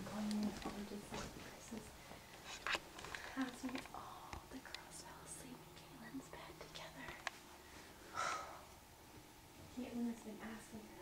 going in all just like Chris's house. All the girls fell asleep in Caitlin's bed together. Caitlin has been asking her